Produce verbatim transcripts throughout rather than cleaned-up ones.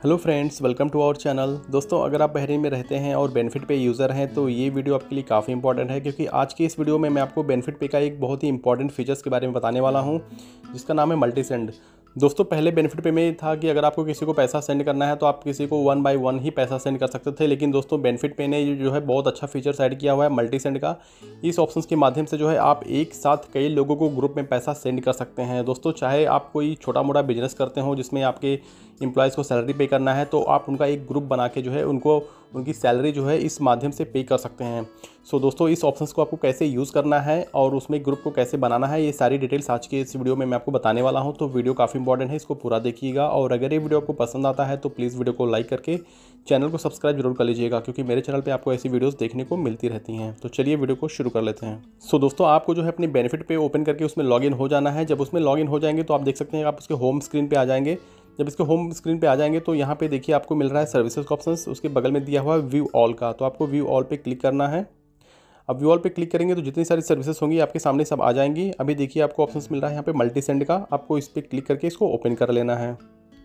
Hello friends, welcome to our channel. दोस्तों, अगर आप बहरीन में रहते हैं और बेनिफिट पे यूज़र हैं तो ये वीडियो आपके लिए काफ़ी इंपॉर्टेंट है, क्योंकि आज की इस वीडियो में मैं आपको बेनिफिट पे का एक बहुत ही इंपॉर्टेंट फीचर्स के बारे में बताने वाला हूँ, जिसका नाम है मल्टी सेंड। दोस्तों, पहले बेनिफिट पे में था कि अगर आपको किसी को पैसा सेंड करना है तो आप किसी को वन बाय वन ही पैसा सेंड कर सकते थे, लेकिन दोस्तों बेनिफिट पे ने जो है बहुत अच्छा फीचर्स ऐड किया हुआ है मल्टी सेंड का। इस ऑप्शन के माध्यम से जो है आप एक साथ कई लोगों को ग्रुप में पैसा सेंड कर सकते हैं। दोस्तों, चाहे आप कोई छोटा मोटा बिजनेस करते हो जिसमें आपके एम्प्लॉयज़ को सैलरी पे करना है, तो आप उनका एक ग्रुप बना के जो है उनको उनकी सैलरी जो है इस माध्यम से पे कर सकते हैं। सो दोस्तों, इस ऑप्शंस को आपको कैसे यूज़ करना है और उसमें ग्रुप को कैसे बनाना है, ये सारी डिटेल्स आज के इस वीडियो में मैं आपको बताने वाला हूं। तो वीडियो काफ़ी इंपॉर्टेंट है, इसको पूरा देखिएगा। और अगर ये वीडियो आपको पसंद आता है तो प्लीज़ वीडियो को लाइक करके चैनल को सब्सक्राइब जरूर कर लीजिएगा, क्योंकि मेरे चैनल पर आपको ऐसी वीडियोज़ देखने को मिलती रहती हैं। तो चलिए वीडियो को शुरू कर लेते हैं। सो दोस्तों, आपको जो है अपनी बेनिफिट पे ओपन करके उसमें लॉगिन हो जाना है। जब उसमें लॉगिन हो जाएंगे तो आप देख सकते हैं आप उसके होम स्क्रीन पे आ जाएंगे। जब इसके होम स्क्रीन पे आ जाएंगे तो यहाँ पे देखिए आपको मिल रहा है सर्विसेज का ऑप्शन, उसके बगल में दिया हुआ है व्यू ऑल का। तो आपको व्यू ऑल पे क्लिक करना है। अब व्यू ऑल पे क्लिक करेंगे तो जितनी सारी सर्विसेज होंगी आपके सामने सब आ जाएंगी। अभी देखिए आपको ऑप्शन मिल रहा है यहाँ पे मल्टी सेंड का, आपको इस पर क्लिक करके इसको ओपन कर लेना है।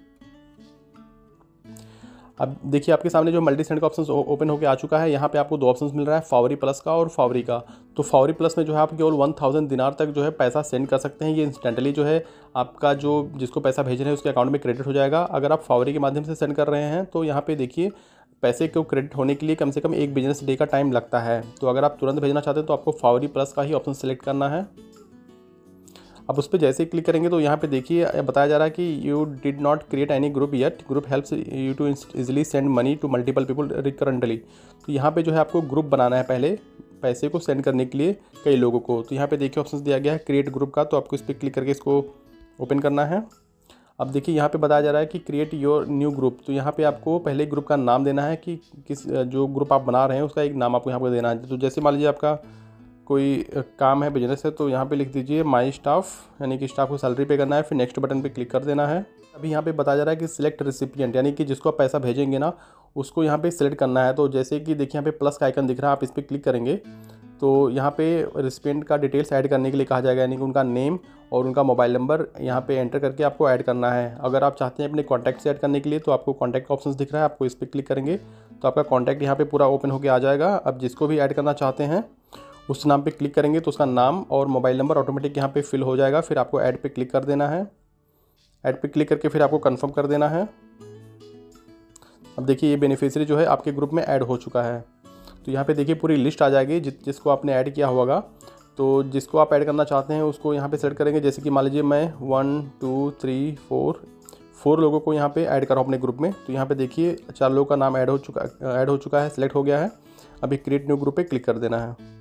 अब देखिए आपके सामने जो मल्टी सेंड का ऑप्शन ओपन होकर आ चुका है। यहाँ पे आपको दो ऑप्शंस मिल रहा है, फावरी प्लस का और फावरी का। तो फावरी प्लस में जो है आप केवल वन थाउजेंड दिनार तक जो है पैसा सेंड कर सकते हैं। ये इंस्टेंटली जो है आपका जो जिसको पैसा भेज रहे हैं उसके अकाउंट में क्रेडिट हो जाएगा। अगर आप फावरी के माध्यम से सेंड कर रहे हैं तो यहाँ पे देखिए पैसे को क्रेडिट होने के लिए कम से कम एक बिजनेस डे का टाइम लगता है। तो अगर आप तुरंत भेजना चाहते हैं तो आपको फावरी प्लस का ही ऑप्शन सेलेक्ट करना है। अब उस पर जैसे ही क्लिक करेंगे तो यहाँ पे देखिए बताया जा रहा है कि you did not create any group yet, group helps you to easily send money to multiple people recurrently. तो यहाँ पे जो है आपको ग्रुप बनाना है पहले पैसे को सेंड करने के लिए कई लोगों को। तो यहाँ पे देखिए ऑप्शन दिया गया है क्रिएट ग्रुप का, तो आपको इस पर क्लिक करके इसको ओपन करना है। अब देखिए यहाँ पे बताया जा रहा है कि क्रिएट योर न्यू ग्रुप। तो यहाँ पे आपको पहले ग्रुप का नाम देना है कि किस जो ग्रुप आप बना रहे हैं उसका एक नाम आपको यहाँ पर देना है। तो जैसे मान लीजिए आपका कोई काम है, बिजनेस है, तो यहाँ पे लिख दीजिए माई स्टाफ, यानी कि स्टाफ को सैलरी पे करना है। फिर नेक्स्ट बटन पे क्लिक कर देना है। अभी यहाँ पे बताया जा रहा है कि सिलेक्ट रेसिपिएंट, यानी कि जिसको आप पैसा भेजेंगे ना उसको यहाँ पे सिलेक्ट करना है। तो जैसे कि देखिए यहाँ पे प्लस का आइकन दिख रहा है, आप इस पर क्लिक करेंगे तो यहाँ पे रेसिपिएंट का डिटेल्स ऐड करने के लिए कहा जाएगा, यानी कि उनका नेम और उनका मोबाइल नंबर यहाँ पे एंटर करके आपको ऐड करना है। अगर आप चाहते हैं अपने कॉन्टैक्ट से ऐड करने के लिए तो आपको कॉन्टैक्ट का ऑप्शन दिख रहा है, आपको इस पर क्लिक करेंगे तो आपका कॉन्टैक्ट यहाँ पे पूरा ओपन होकर आ जाएगा। अब जिसको भी ऐड करना चाहते हैं उस नाम पे क्लिक करेंगे तो उसका नाम और मोबाइल नंबर ऑटोमेटिक यहाँ पे फिल हो जाएगा। फिर आपको ऐड पे क्लिक कर देना है। ऐड पे क्लिक करके फिर आपको कंफर्म कर देना है। अब देखिए ये बेनिफिशियरी जो है आपके ग्रुप में ऐड हो चुका है। तो यहाँ पे देखिए पूरी लिस्ट आ जाएगी जिस जिसको आपने ऐड किया होगा। तो जिसको आप ऐड करना चाहते हैं उसको यहाँ पे सेलेक्ट करेंगे। जैसे कि मान लीजिए मैं one two three four four लोगों को यहाँ पे ऐड कर रहा हूँ अपने ग्रुप में। तो यहाँ पे देखिए चार लोगों का नाम ऐड हो चुका ऐड हो चुका है, सिलेक्ट हो गया है। अभी क्रिएट न्यू ग्रुप पे क्लिक कर देना है।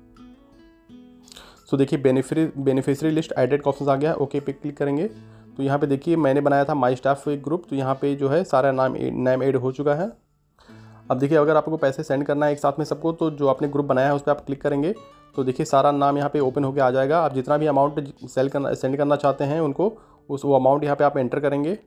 सो देखिए बेनिफिशियरी बेनिफिशियरी लिस्ट एडेड का ऑप्शन आ गया है, ओके पे क्लिक करेंगे। तो यहाँ पे देखिए मैंने बनाया था माई स्टाफ एक ग्रुप, तो यहाँ पे जो है सारा नाम नाम ऐड हो चुका है। अब देखिए अगर आपको पैसे सेंड करना है एक साथ में सबको, तो जो आपने ग्रुप बनाया है उस पर आप क्लिक करेंगे तो देखिए सारा नाम यहाँ पे ओपन होकर आ जाएगा। आप जितना भी अमाउंट सेल करना सेंड करना चाहते हैं उनको उस वो अमाउंट यहाँ पे आप एंटर करेंगे।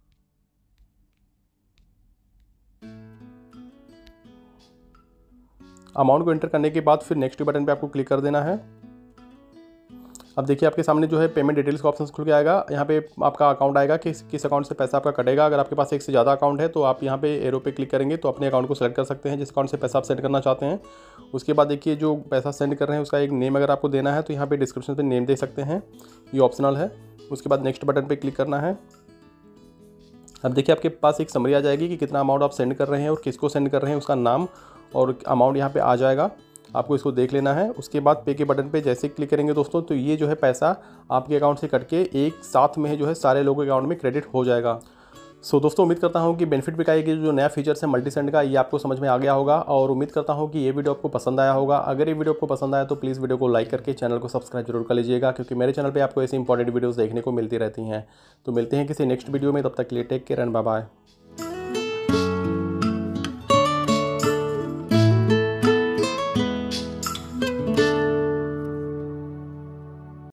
अमाउंट को एंटर करने के बाद फिर नेक्स्ट बटन पे आपको क्लिक कर देना है। अब देखिए आपके सामने जो है पेमेंट डिटेल्स का ऑप्शन खुल के आएगा। यहाँ पे आपका अकाउंट आएगा कि किस अकाउंट से पैसा आपका कटेगा। अगर आपके पास एक से ज़्यादा अकाउंट है तो आप यहाँ पे एरो पे क्लिक करेंगे तो अपने अकाउंट को सेलेक्ट कर सकते हैं जिस अकाउंट से पैसा आप सेंड करना चाहते हैं। उसके बाद देखिए जो पैसा सेंड कर रहे हैं उसका एक नेम अगर आपको देना है तो यहाँ पे डिस्क्रिप्शन पे नेम दे सकते हैं, ये ऑप्शनल है। उसके बाद नेक्स्ट बटन पर क्लिक करना है। अब देखिए आपके पास एक समरी आ जाएगी कि कितना अमाउंट आप सेंड कर रहे हैं और किसको सेंड कर रहे हैं, उसका नाम और अमाउंट यहाँ पे आ जाएगा। आपको इसको देख लेना है। उसके बाद पे के बटन पे जैसे क्लिक करेंगे दोस्तों तो ये जो है पैसा आपके अकाउंट से कट के एक साथ में जो है सारे लोगों के अकाउंट में क्रेडिट हो जाएगा। सो दोस्तों, उम्मीद करता हूँ कि बेनिफिट पे का ये जो नया फीचर्स है मल्टी सेंड का, ये आपको समझ में आ गया होगा और उम्मीद करता हूँ कि ये वीडियो आपको पसंद आया होगा। अगर ये वीडियो आपको पसंद आया तो प्लीज़ वीडियो को लाइक करके चैनल को सब्सक्राइब जरूर कर लीजिएगा, क्योंकि मेरे चैनल पर आपको ऐसी इंपॉर्टेंट वीडियोज़ देखने को मिलती रहती हैं। तो मिलते हैं किसी नेक्स्ट वीडियो में, तब तक के लिए take care and bye bye.